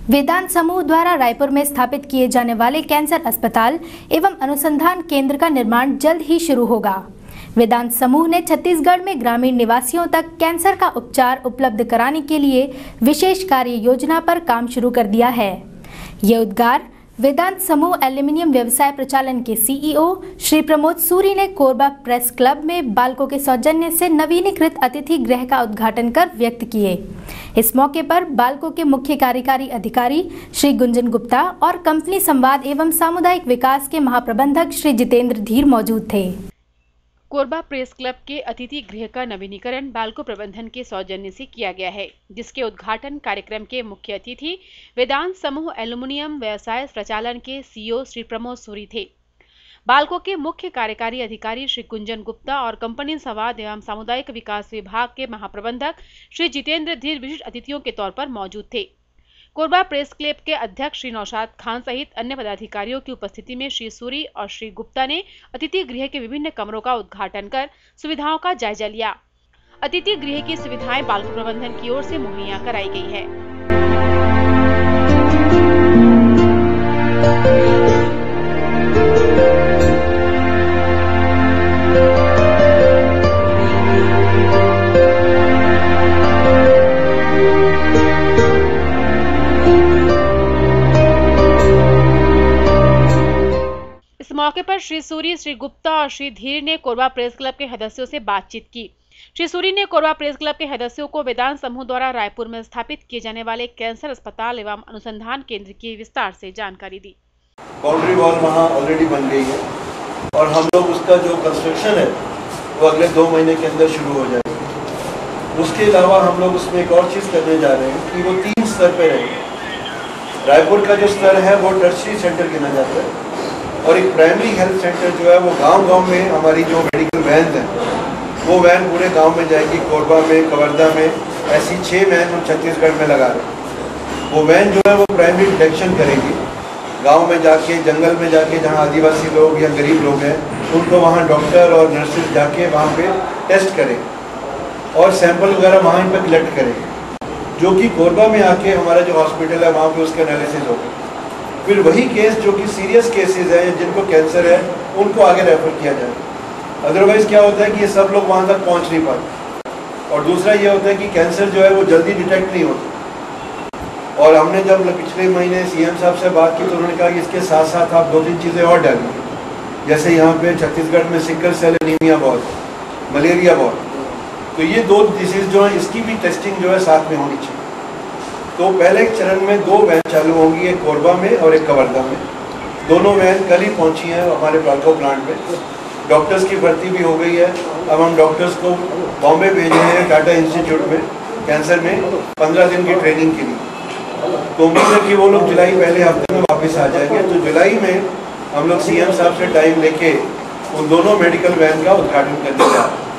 वेदांत समूह द्वारा रायपुर में स्थापित किए जाने वाले कैंसर अस्पताल एवं अनुसंधान केंद्र का निर्माण जल्द ही शुरू होगा। वेदांत समूह ने छत्तीसगढ़ में ग्रामीण निवासियों तक कैंसर का उपचार उपलब्ध कराने के लिए विशेष कार्य योजना पर काम शुरू कर दिया है। ये उद्गार वेदांत समूह एल्यूमिनियम व्यवसाय प्रचालन के सीईओ श्री प्रमोद सूरी ने कोरबा प्रेस क्लब में बालकों के सौजन्य से नवीनीकृत अतिथि गृह का उद्घाटन कर व्यक्त किए। इस मौके पर बालकों के मुख्य कार्यकारी अधिकारी श्री गुंजन गुप्ता और कंपनी संवाद एवं सामुदायिक विकास के महाप्रबंधक श्री जितेंद्र धीर मौजूद थे। कोरबा प्रेस क्लब के अतिथि गृह का नवीनीकरण बालको प्रबंधन के सौजन्य से किया गया है, जिसके उद्घाटन कार्यक्रम के मुख्य अतिथि वेदांत समूह एल्यूमिनियम व्यवसाय प्रचालन के सीईओ श्री प्रमोद सूरी थे। बालको के मुख्य कार्यकारी अधिकारी श्री कुंजन गुप्ता और कंपनी संवाद एवं सामुदायिक विकास विभाग के महाप्रबंधक श्री जितेंद्र धीर विशिष्ट अतिथियों के तौर पर मौजूद थे। कोरबा प्रेस क्लब के अध्यक्ष श्री नौशाद खान सहित अन्य पदाधिकारियों की उपस्थिति में श्री सूरी और श्री गुप्ता ने अतिथि गृह के विभिन्न कमरों का उद्घाटन कर सुविधाओं का जायजा लिया। अतिथि गृह की सुविधाएं बालको प्रबंधन की ओर से मुहैया कराई गई है। इस मौके पर श्री सूरी, श्री गुप्ता और श्री धीर ने कोरबा प्रेस क्लब के सदस्यों से बातचीत की। श्री सूरी ने कोरबा प्रेस क्लब के सदस्यों को वेदांत समूह द्वारा रायपुर में स्थापित किए जाने वाले कैंसर अस्पताल एवं अनुसंधान केंद्र की विस्तार से जानकारी दी। बाउंड्री वॉल वहाँ ऑलरेडी बन गई है और हम लोग उसका जो कंस्ट्रक्शन है वो अगले 2 महीने के अंदर शुरू हो जाएगी। उसके अलावा हम लोग उसमें एक और चीज़ करने जा रहे हैं कि वो 3 स्तर पे रहेंगे। रायपुर का जो स्तर है वो टर्शरी सेंटर गिना जाता है और एक प्राइमरी हेल्थ सेंटर जो है वो गांव-गांव में हमारी जो मेडिकल वैन है वो वैन पूरे गांव में जाएगी। कोरबा में, कवर्धा में ऐसी 6 वैन हम छत्तीसगढ़ में लगा रहे हैं। वो वैन जो है वो प्राइमरी डिटेक्शन करेगी, गांव में जाके, जंगल में जाके, जहां आदिवासी लोग या गरीब लोग हैं उनको वहाँ डॉक्टर और नर्सेज जाके वहाँ पे टेस्ट करें और सैंपल वगैरह वहाँ पर कलेक्ट करें, जो कि कोरबा में आके हमारा जो हॉस्पिटल है वहाँ पे उसका एनालिसिस होगा। फिर वही केस जो कि सीरियस केसेस हैं, जिनको कैंसर है, उनको आगे रेफर किया जाए। अदरवाइज़ क्या होता है कि ये सब लोग वहाँ तक पहुँच नहीं पाते। और दूसरा ये होता है कि कैंसर जो है वो जल्दी डिटेक्ट नहीं होता। और हमने जब पिछले महीने सीएम साहब से बात की तो उन्होंने कहा कि इसके साथ साथ आप 2-3 चीज़ें और डालिए। जैसे यहाँ पे छत्तीसगढ़ में सिकल सेल एनीमिया बहुत, मलेरिया बहुत, तो ये 2 डिसीज़ जो है इसकी भी टेस्टिंग जो है साथ में होनी चाहिए। तो पहले चरण में 2 वैन चालू होंगी, एक कोरबा में और एक कवर्धा में। दोनों वैन कल ही पहुंची हैं हमारे बालको प्लांट में। डॉक्टर्स की भर्ती भी हो गई है। अब हम डॉक्टर्स को बॉम्बे भेज रहे हैं टाटा इंस्टीट्यूट में कैंसर में 15 दिन की ट्रेनिंग के लिए। तो उम्मीद है कि वो लोग जुलाई पहले हफ्ते में वापस आ जाएंगे। तो जुलाई में हम लोग सीएम साहब से टाइम लेके उन दोनों मेडिकल वैन का उद्घाटन करने जा रहे हैं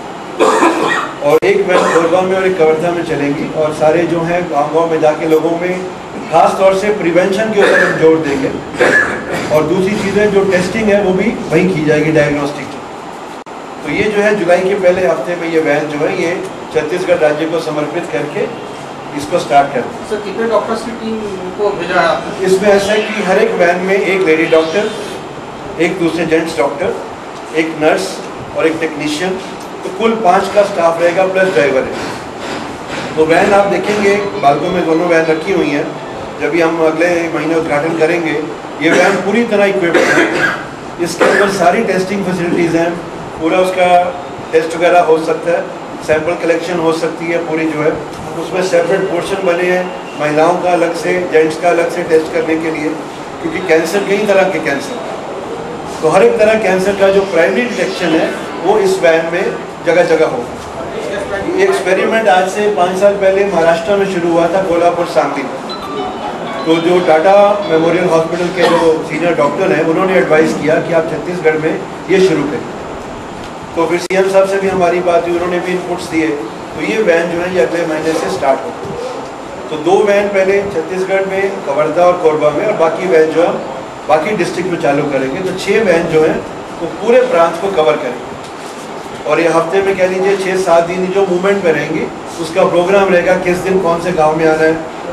और एक वैन कोरबा में और एक कवर्धा में चलेंगी और सारे जो हैं गाँव-गाँव में जाके लोगों में खास तौर से प्रिवेंशन के ऊपर हम जोर देंगे और दूसरी चीज़ें जो टेस्टिंग है वो भी वहीं की जाएगी, डायग्नोस्टिक। तो ये जो है जुलाई के पहले हफ्ते में ये वैन जो है ये छत्तीसगढ़ राज्य को समर्पित करके इसको स्टार्ट करते हैं। सर, कितने डॉक्टर्स की टीम को भेजा है आपने? इसमें ऐसा है कि हर एक वैन में एक लेडी डॉक्टर, एक दूसरे जेंट्स डॉक्टर, एक नर्स और एक टेक्नीशियन, तो कुल 5 का स्टाफ रहेगा प्लस ड्राइवर है। तो वैन आप देखेंगे बालको में दोनों वैन रखी हुई हैं। जब भी हम अगले महीने उद्घाटन करेंगे ये वैन पूरी तरह इक्विप्ड है। इसके अंदर सारी टेस्टिंग फैसिलिटीज़ हैं, पूरा उसका टेस्ट वगैरह हो सकता है, सैंपल कलेक्शन हो सकती है पूरी जो है। उसमें सेपरेट पोर्शन बने हैं महिलाओं का अलग से, जेंट्स का अलग से टेस्ट करने के लिए, क्योंकि कैंसर कई तरह के कैंसर, तो हर एक तरह कैंसर का जो प्राइमरी डिटेक्शन है वो इस वैन में जगह जगह होगा। ये एक्सपेरिमेंट आज से 5 साल पहले महाराष्ट्र में शुरू हुआ था, कोल्हापुर सांगली में। तो जो टाटा मेमोरियल हॉस्पिटल के जो सीनियर डॉक्टर हैं उन्होंने एडवाइस किया कि आप छत्तीसगढ़ में ये शुरू करें। तो फिर सीएम साहब से भी हमारी बात हुई, उन्होंने भी इनपुट्स दिए। तो ये वैन जो है ये अगले महीने से स्टार्ट होगी। तो 2 वैन पहले छत्तीसगढ़ में, कवर्धा और कोरबा में, और बाकी वैन जो है बाकी डिस्ट्रिक्ट में चालू करेंगे। तो 6 वैन जो है वो पूरे ब्रांच को कवर करेंगे और ये हफ्ते में कह लीजिए 6-7 दिन जो मूवमेंट में रहेंगी उसका प्रोग्राम रहेगा, किस दिन कौन से गांव में आना है,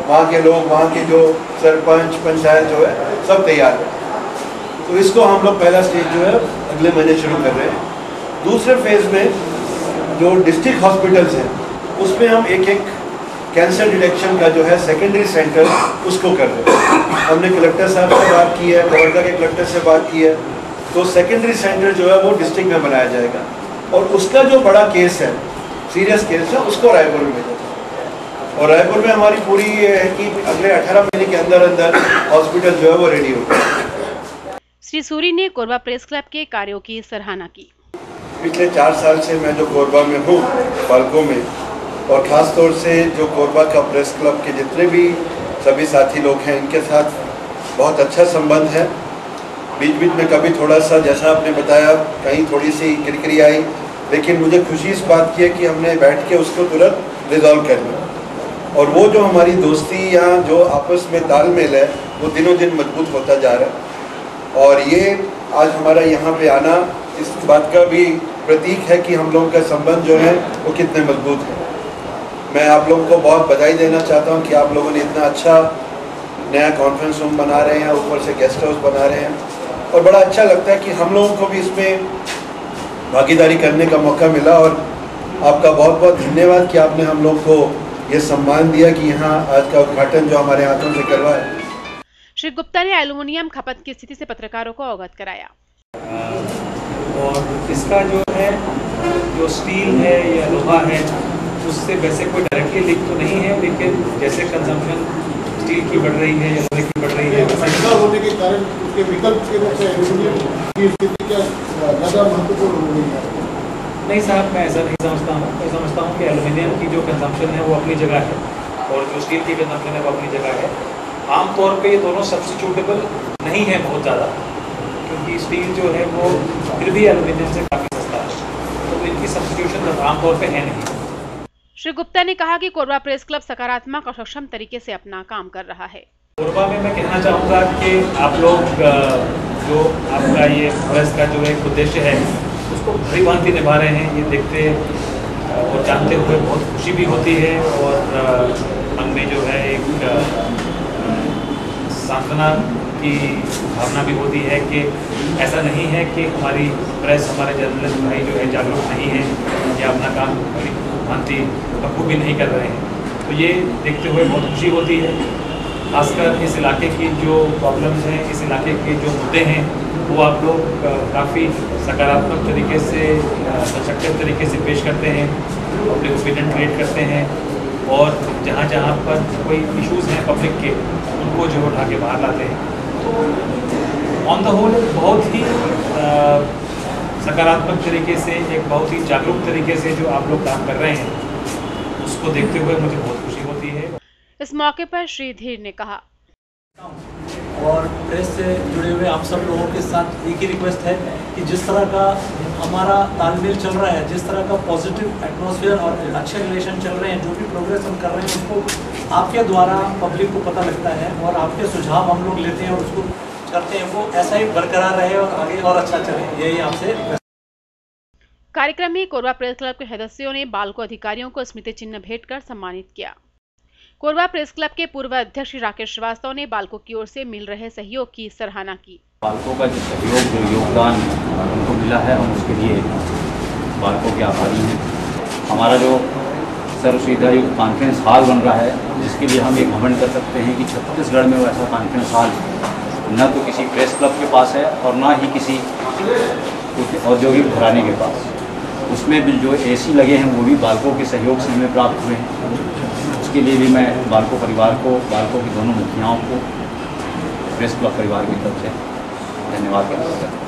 वहाँ के लोग, वहाँ के जो सरपंच पंचायत जो है सब तैयार है। तो इसको हम लोग पहला स्टेज जो है अगले महीने शुरू कर रहे हैं। दूसरे फेज़ में जो डिस्ट्रिक्ट हॉस्पिटल्स हैं उसमें हम एक एक कैंसर डिटेक्शन का जो है सेकेंडरी सेंटर उसको कर रहे हैं। हमने कलेक्टर साहब से बात की है, कवर्धा के कलेक्टर से बात की है, तो सेकेंडरी सेंटर जो है वो डिस्ट्रिक्ट में बनाया जाएगा और उसका जो बड़ा केस है, सीरियस केस है, उसको रायपुर में भेजा जाएगा। और रायपुर में हमारी पूरी ये है कि अगले 18 महीने के अंदर अंदर हॉस्पिटल जो है वो रेडी होगा। श्री सूरी ने कोरबा प्रेस क्लब के कार्यों की सराहना की। पिछले 4 साल से मैं जो कोरबा में हूँ, बालको में, और ख़ास तौर से जो कोरबा का प्रेस क्लब के जितने भी सभी साथी लोग हैं, इनके साथ बहुत अच्छा संबंध है। बीच बीच में कभी थोड़ा सा, जैसा आपने बताया, कहीं थोड़ी सी किरकिरी आई, लेकिन मुझे खुशी इस बात की है कि हमने बैठ के उसको तुरंत रिजॉल्व कर लिया। और वो जो हमारी दोस्ती या जो आपस में तालमेल है वो दिनों दिन मजबूत होता जा रहा है। और ये आज हमारा यहाँ पे आना इस बात का भी प्रतीक है कि हम लोगों का संबंध जो है वो कितने मजबूत है। मैं आप लोगों को बहुत बधाई देना चाहता हूँ कि आप लोगों ने इतना अच्छा नया कॉन्फ्रेंस रूम बना रहे हैं, ऊपर से गेस्ट हाउस बना रहे हैं, और बड़ा अच्छा लगता है कि हम लोगों को भी इसमें भागीदारी करने का मौका मिला। और आपका बहुत बहुत धन्यवाद कि आपने हम लोग को ये सम्मान दिया कि यहाँ आज का उद्घाटन जो हमारे हाथों से करवाया। श्री गुप्ता ने एल्युमिनियम खपत की स्थिति से पत्रकारों को अवगत कराया। और इसका जो है, जो स्टील है या लोहा है, उससे वैसे कोई डायरेक्टली लिंक तो नहीं है, लेकिन जैसे कंजम्पशन स्टील की बढ़ रही है या लोहे की बढ़ रही है, महंगा होने के कारण उसके विकल्प के रूप में एल्यूमिनियम की स्थिति क्या ज़्यादा महत्वपूर्ण हो गई है? नहीं साहब, मैं ऐसा नहीं समझता हूँ। मैं समझता हूँ कि एल्युमिनियम की जो कंजम्पशन है वो अपनी जगह है और जो स्टील की कंजम्पशन है वो अपनी जगह है। आमतौर पे ये दोनों सब्स्टिट्यूटेबल नहीं है बहुत ज़्यादा, क्योंकि स्टील जो है वो फिर भी एल्युमिनियम से काफ़ी सस्ता है, तो इनकी सब्स्टिट्यूशन आमतौर पे है नहीं। श्री गुप्ता ने कहा कि कोरबा प्रेस क्लब सकारात्मक और सक्षम तरीके से अपना काम कर रहा है। कोरबा में मैं कहना चाहूँगा कि आप लोग जो आपका ये प्रेस का जो एक उद्देश्य है उसको भली भांति निभा रहे हैं, ये देखते और जानते हुए बहुत खुशी भी होती है और मन में जो है एक सांत्वना की भावना भी होती है कि ऐसा नहीं है कि हमारी प्रेस, हमारे जर्नलिस्ट भाई जो है जागरूक नहीं है या अपना काम भली भांति बखूबी नहीं कर रहे हैं। तो ये देखते हुए बहुत खुशी होती है। खासकर इस इलाके की जो प्रॉब्लम्स हैं, इस इलाके के जो मुद्दे हैं, वो आप लोग काफ़ी सकारात्मक तरीके से, सशक्त तरीके से पेश करते हैं, पब्लिक ओपिनियन क्रिएट करते हैं और जहाँ जहाँ पर कोई इश्यूज़ हैं पब्लिक के, उनको जो उठा के बाहर लाते हैं। तो ऑन द होल बहुत ही सकारात्मक तरीके से, एक बहुत ही जागरूक तरीके से जो आप लोग काम कर रहे हैं, उसको देखते हुए मुझे बहुत खुशी होती है। इस मौके पर श्री धीर ने कहा, और प्रेस से जुड़े हुए आप सब लोगों के साथ एक ही रिक्वेस्ट है कि जिस तरह का हमारा तालमेल चल रहा है, जिस तरह का पॉजिटिव एटमॉस्फेयर और अच्छे रिलेशन चल रहे हैं, जो भी प्रोग्रेस हम कर रहे हैं उसको आपके द्वारा पब्लिक को पता लगता है और आपके सुझाव हम लोग लेते हैं और उसको करते हैं, वो ऐसा ही बरकरार रहे और आगे और अच्छा चले, यही आपसे। कार्यक्रम में कोरबा प्रेस क्लब के सदस्यों ने बालको अधिकारियों को स्मृति चिन्ह भेंट कर सम्मानित किया। कोरबा प्रेस क्लब के पूर्व अध्यक्ष राकेश श्रीवास्तव ने बालको की ओर से मिल रहे सहयोग की सराहना की। बालको का जो सहयोग, जो योगदान उनको मिला है, हम उसके लिए बालको के आभारी हैं। हमारा जो सर्व सुविधा युक्त कॉन्फ्रेंस हॉल बन रहा है, जिसके लिए हम एक घमंड कर सकते हैं कि छत्तीसगढ़ में वैसा कॉन्फ्रेंस हॉल न तो किसी प्रेस क्लब के पास है और ना ही किसी औद्योगिक घराने के पास। उसमें भी जो AC लगे हैं वो भी बालको के सहयोग से हमें प्राप्त हुए हैं। उसके लिए भी मैं बालको परिवार को, बालको की दोनों मुखियाओं को प्रेस क्लब परिवार की तरफ से धन्यवाद करता हूँ।